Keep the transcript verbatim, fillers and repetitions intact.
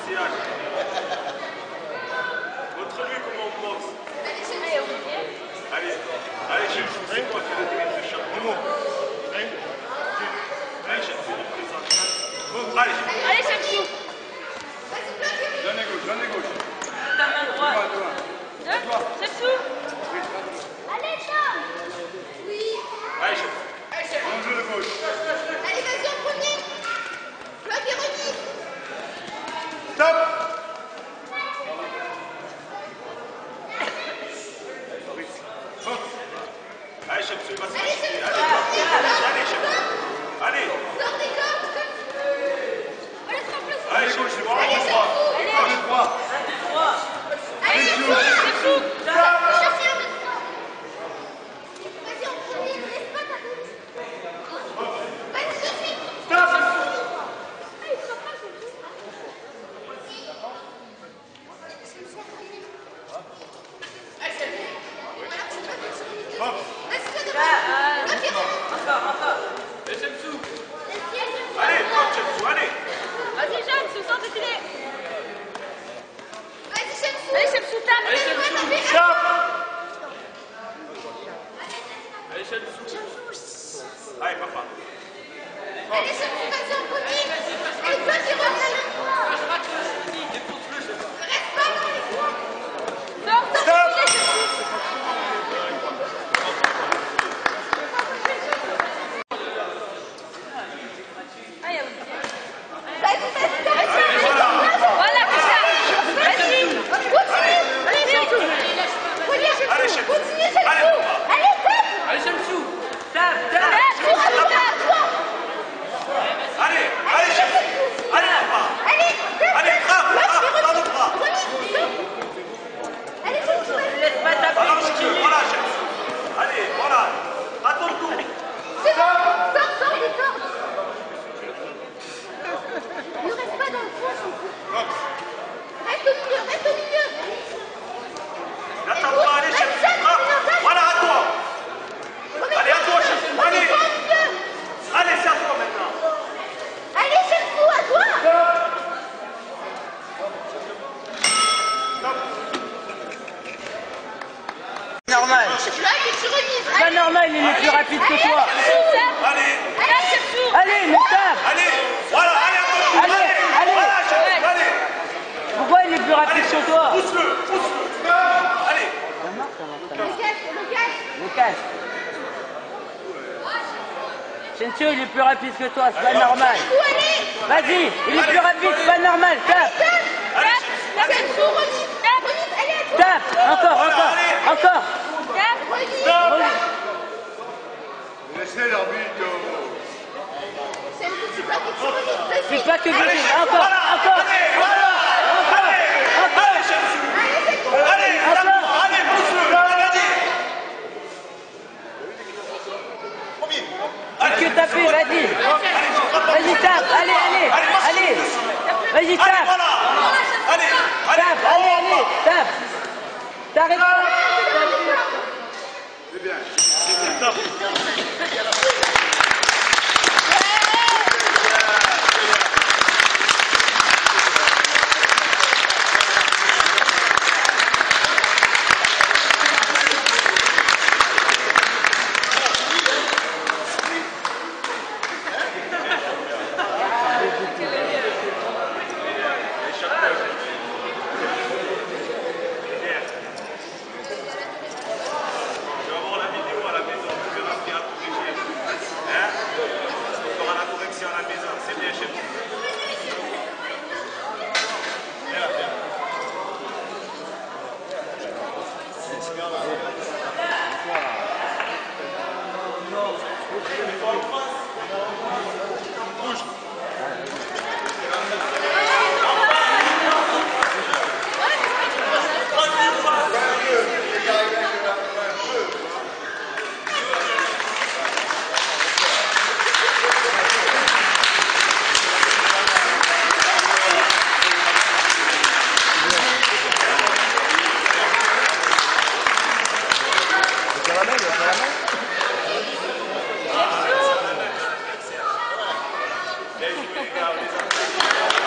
Montre-lui comment on boxe. Allez, allez, je c'est quoi qui a la tête de champion? Allez, je présente. Allez, allez, Shamsou. Donne les gauche, donne les gauche. Ta main droite. Shamsou. Allez, Charles. Oui. Allez, je on joue de gauche. Allez, vas-y en premier. Bloc Véronique. Stop. Allez, Shamsou, il va se passer. Allez, allez, Shamsou. Allez. Sors des cordes. Allez, Shamsou, droit, droit. Allez, droit. Allez, Shamsou. Shamsou. Vas-y en premier, ne laisse pas ta bouche. Vas-y, tout de suite. Stop. Ah, il sort pas, Shamsou. Hop. Vas-y, toi devant. Bloc Véronique. Encore, encore. Et Shamsou. Vas-y, Shamsou. Allez, bloc, Shamsou, allez. Vas-y, Shamsou, sors de filet. Vas-y, Shamsou. Allez, Shamsou, tape. Allez, Shamsou. Stop. Stop. Allez, Shamsou. Allez, papa. Allez, Shamsou, vas-y en premier. Allez, toi, Véronique. Reste pas dans les coins. Sors, sors Stop. de filet, Shamsou. Allez, Vas-y, vas-y, Allez, voilà. voilà, c'est ça. Vas-y. continue. Allez, Shamsou. Reviens, Shamsou. Allez, Shamsou. Continue, Shamsou. Allez, papa. Allez, tape. Allez, Shamsou. Tape, tape. Toi, toi, toi. Allez, allez, Shamsou. Allez, papa. Allez, tape. Allez, frappe, frappe, pas de bras. Véronique, stop. Allez, Shamsou, vas-y. Laisse pas taper, Alors, continue. voilà, Shamsou. Allez, voilà. À ton tour. C'est bon. Sors, sors des cordes. Ne reste pas dans le fond, Shamsou. Reste au milieu, reste au milieu. N'attends pas, allez, Shamsou. Frappe. Voilà, à toi. Allez, à toi, Shamsou. Allez. Remets-toi au milieu. Allez, c'est à toi maintenant. Allez, Shamsou, à toi. Normal. Là, que tu remises. Pas normal, il est plus rapide que toi. Allez. Allez, Shamsou. Allez, mais tape. Allez. Voilà, allez, à ton tour. Allez, allez. Voilà, Shamsou, allez. Pourquoi il est plus rapide que toi? Pousse-le, pousse-le. Allez. Le casque, le casque. Le casque. Shencio, il est plus rapide que toi, c'est pas normal. Où allez? Vas-y, il est plus rapide, c'est pas normal. Tape, Allez, Tape, Shamsou, remise. Remise, allez, à toi. tape. Encore, encore, encore. Remise. laissez l'arbitre. Shamsou, tu bloques et tu remises. De C'est suite. pas que Allez, vous. Encore, encore, Allez, voilà. encore, encore. Allez, Shamsou. allez, Shamsou. Allez, Encore. allez, pousse-le. Regardez. Fais que taper, vas-y. Vas-y, tape. Allez, allez, allez. Vas-y, Allez, tape. voilà. Allez, allez. Tape, allez, allez, tape. T'arrêtes pas. C'est bien. C'est top. Tu vas voir la vidéo à la maison, tu verras qu'il y a tout corrigé. Hein? Tu feras la correction à la maison, c'est bien chez nous. Viens là, viens. Bouge. Bien joué, les gars, les enfants.